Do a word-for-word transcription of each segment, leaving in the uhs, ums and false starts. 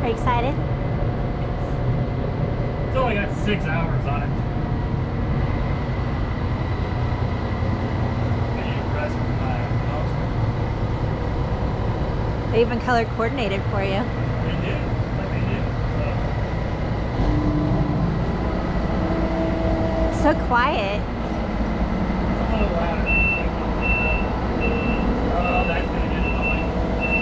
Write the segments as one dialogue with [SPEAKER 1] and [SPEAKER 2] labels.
[SPEAKER 1] you excited?
[SPEAKER 2] It's only got six hours on it.
[SPEAKER 1] They even color coordinated for you.
[SPEAKER 2] They do. Like they do. So.
[SPEAKER 1] It's so quiet.
[SPEAKER 2] It's a little louder. Oh, that's gonna get annoying.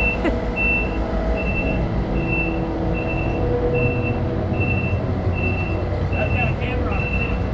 [SPEAKER 2] That's got a camera on it too.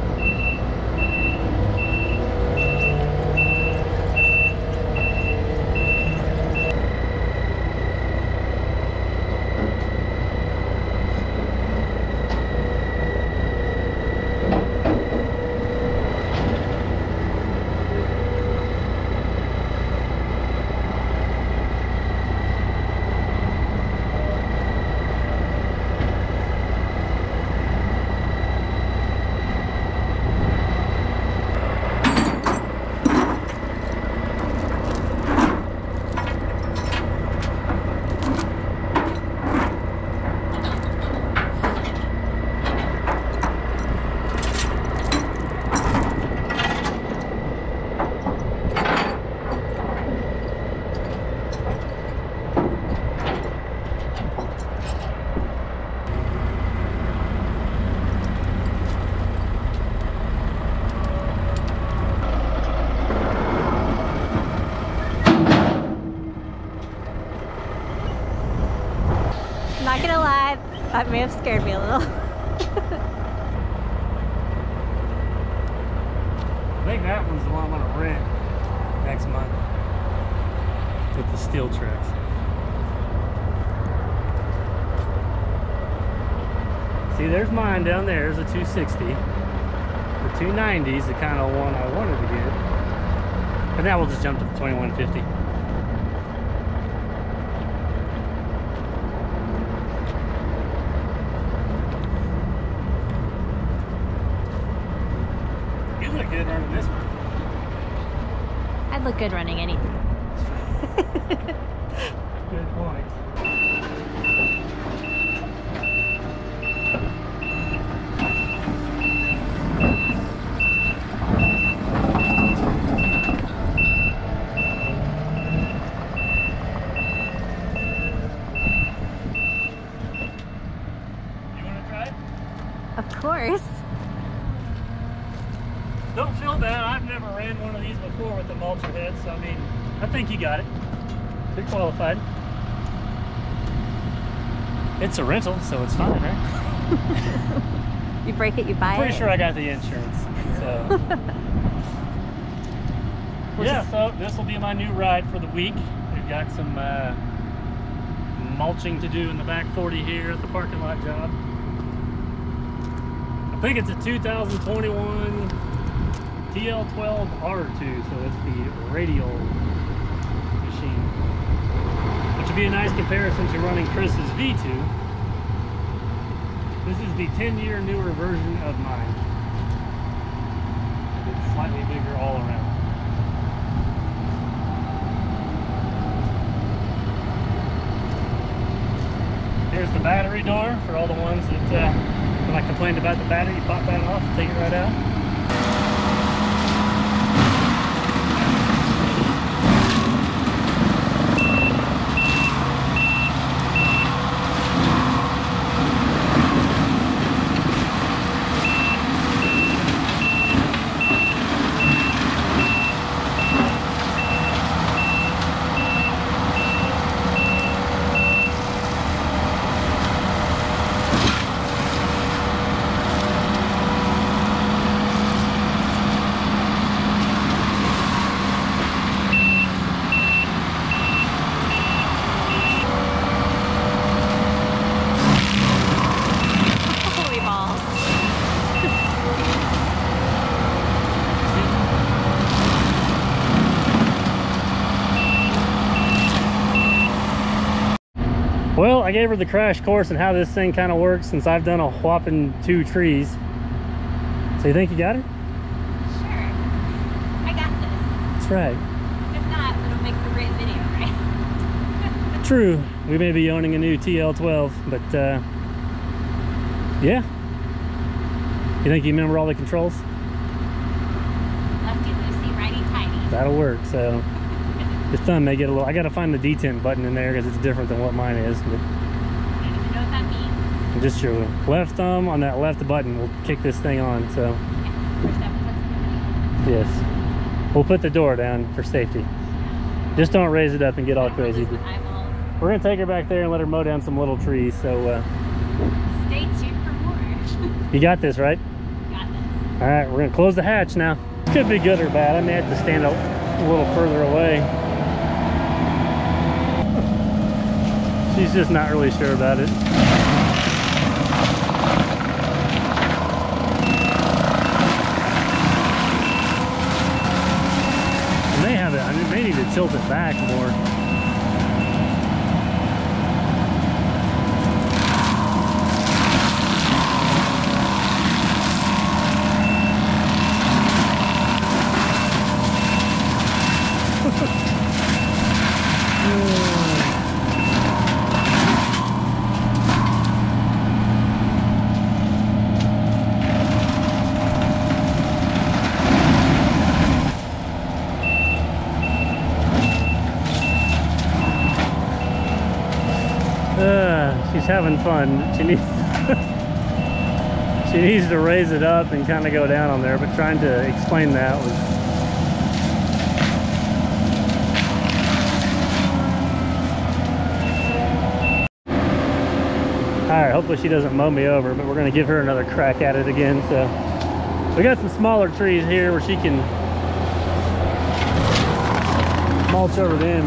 [SPEAKER 1] Not gonna lie, that may have scared me a little.
[SPEAKER 2] I think that one's the one I'm gonna rent next month with the steel trucks. See, there's mine down there. There's a two sixty. The two ninety is the kind of one I wanted to get. And now we'll just jump to the twenty-one fifty. You look good running this one.
[SPEAKER 1] I'd look good running anything.
[SPEAKER 2] Good point.
[SPEAKER 1] Of course.
[SPEAKER 2] Don't feel bad. I've never ran one of these before with the Mulcher head, so I mean, I think you got it. You're qualified. It's a rental, so it's fine, right?
[SPEAKER 1] You break it, you buy
[SPEAKER 2] Pretty
[SPEAKER 1] it.
[SPEAKER 2] sure I got the insurance. So yeah, so this will be my new ride for the week. We've got some uh, mulching to do in the back forty here at the parking lot job. I think it's a two thousand twenty-one T L twelve R two, so it's the radial machine, which would be a nice comparison to running Chris's V two. This is the ten year newer version of mine. It's slightly bigger all around. Here's the battery door for all the ones that uh, when I complained about the battery, you pop that off, take it right out. Well, I gave her the crash course on how this thing kind of works since I've done a whopping two trees. So you think you got it?
[SPEAKER 1] Sure. I got this.
[SPEAKER 2] That's right.
[SPEAKER 1] If not, it'll make a great video, right?
[SPEAKER 2] True. we may be owning a new T L twelve, but uh, yeah. You think you remember all the controls?
[SPEAKER 1] Lefty loosey, righty tighty.
[SPEAKER 2] That'll work. So this thumb may get a little. I got to find the detent button in there because it's different than what mine is. But
[SPEAKER 1] I don't even know what that means.
[SPEAKER 2] just your left thumb on that left button will kick this thing on. So
[SPEAKER 1] Okay. First step is
[SPEAKER 2] yes, we'll put the door down for safety. Just don't raise it up and get all crazy. We're gonna take her back there and let her mow down some little trees. So uh,
[SPEAKER 1] stay tuned for more.
[SPEAKER 2] you got this, right?
[SPEAKER 1] Got this.
[SPEAKER 2] All right, we're gonna close the hatch now. Could be good or bad. I may have to stand a, a little further away. She's just not really sure about it. I may have it. I may need to tilt it back more. Uh, she's having fun. She needs she needs to raise it up and kind of go down on there, but trying to explain that was alright. Hopefully she doesn't mow me over, but we're going to give her another crack at it again. So we got some smaller trees here where she can mulch over them.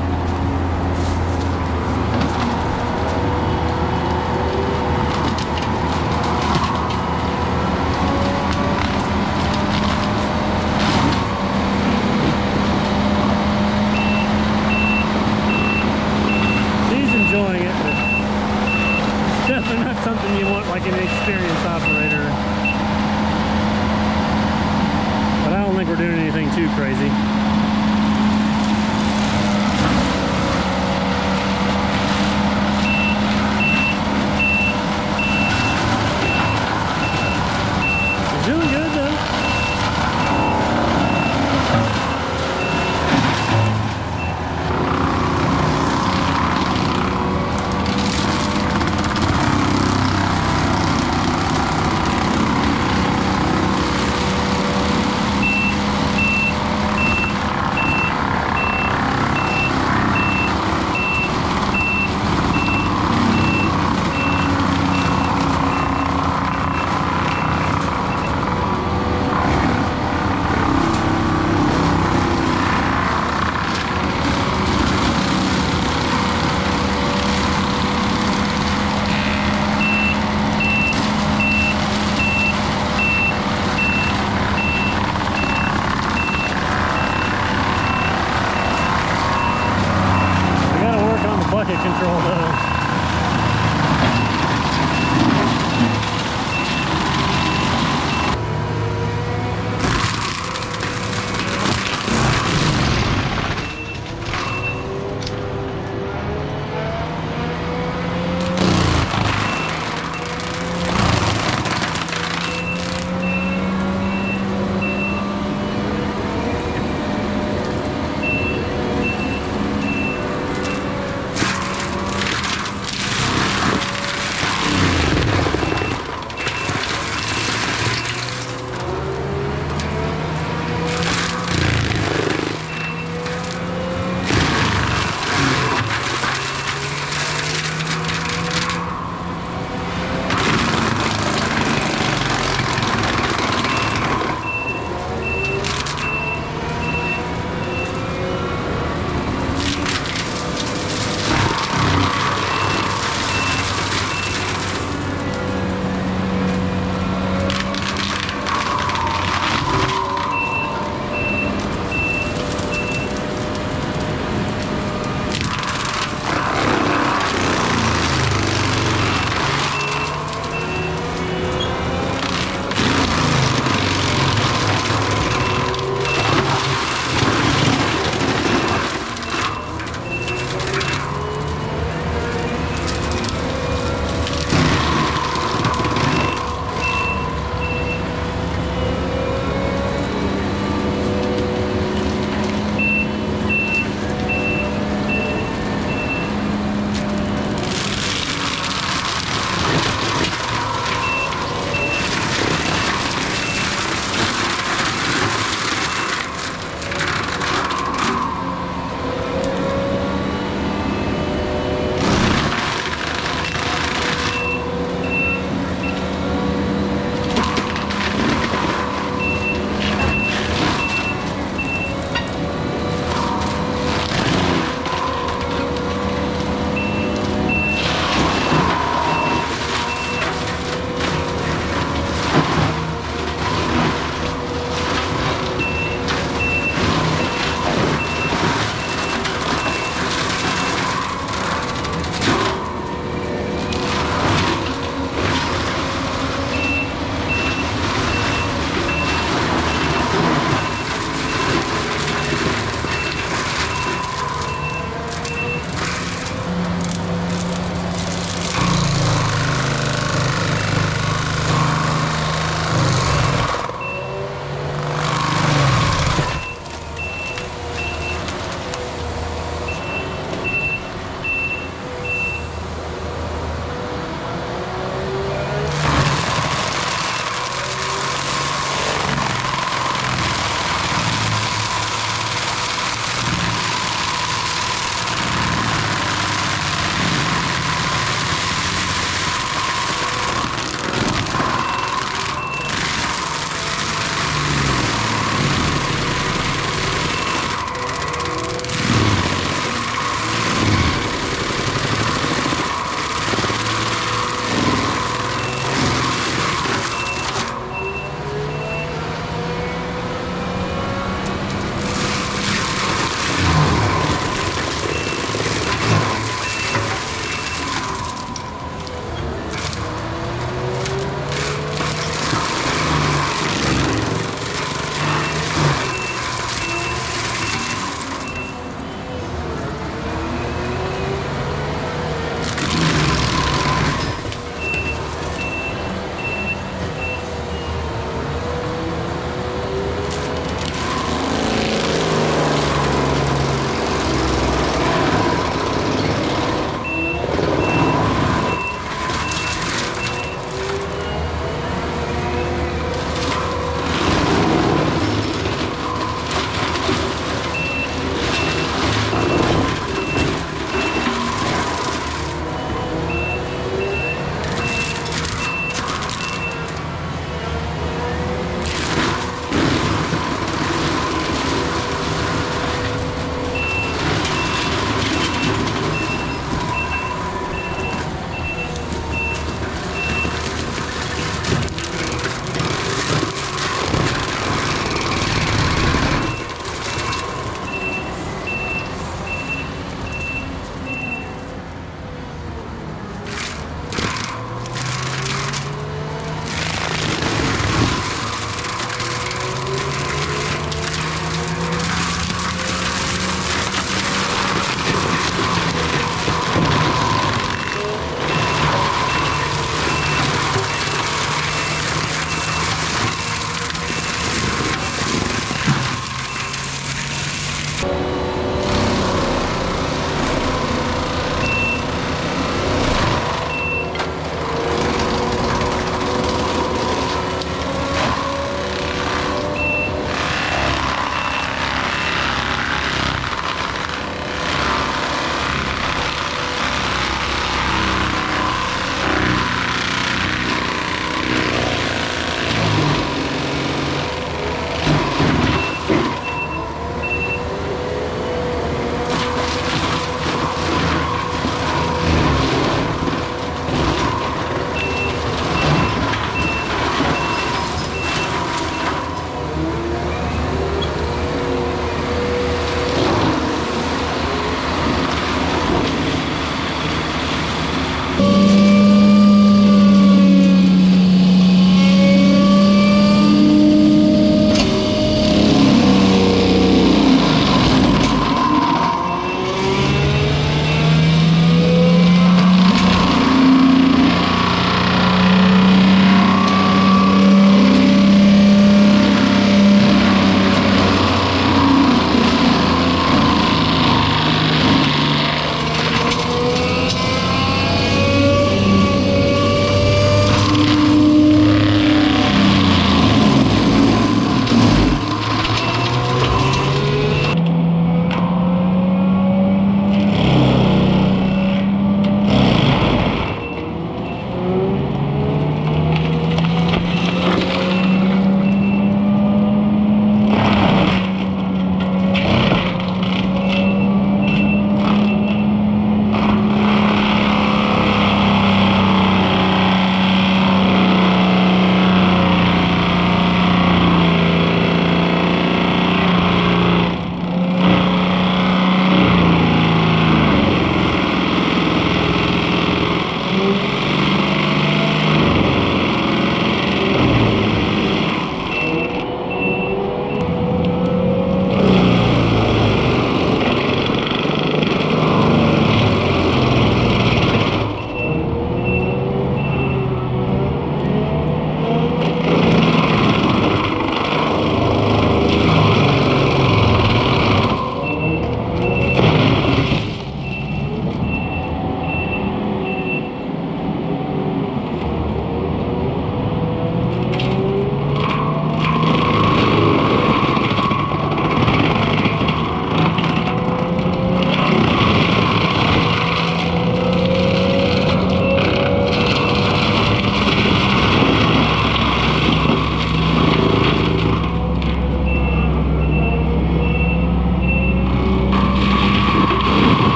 [SPEAKER 2] Enjoying it, but it's definitely not something you want like an experienced operator. But I don't think we're doing anything too crazy. She's doing good though.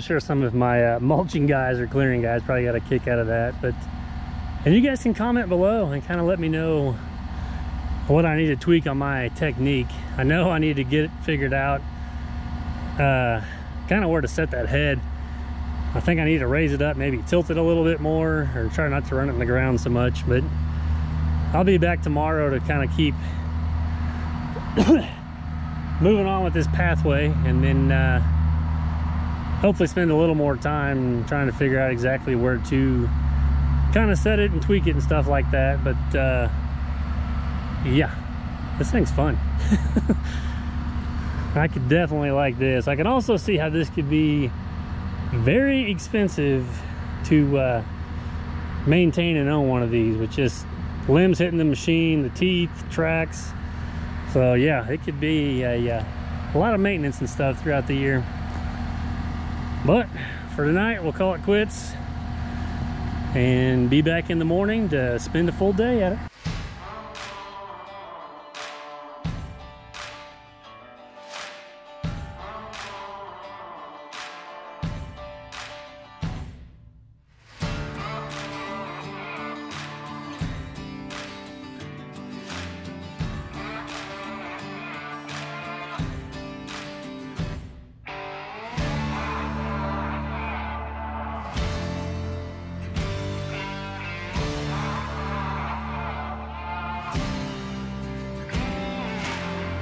[SPEAKER 2] sure some of my uh, mulching guys or clearing guys probably got a kick out of that. But and you guys can comment below and kind of let me know what I need to tweak on my technique. I know I need to get it figured out, uh, kind of where to set that head. I think I need to raise it up, maybe tilt it a little bit more, or try not to run it in the ground so much. But I'll be back tomorrow to kind of keep moving on with this pathway, and then uh, hopefully spend a little more time trying to figure out exactly where to kind of set it and tweak it and stuff like that. But uh, yeah, this thing's fun. I could definitely like this. I can also see how this could be very expensive to uh, maintain and own one of these, with just limbs hitting the machine, the teeth, tracks. So yeah, it could be a, uh, a lot of maintenance and stuff throughout the year. But for tonight, we'll call it quits and be back in the morning to spend a full day at it.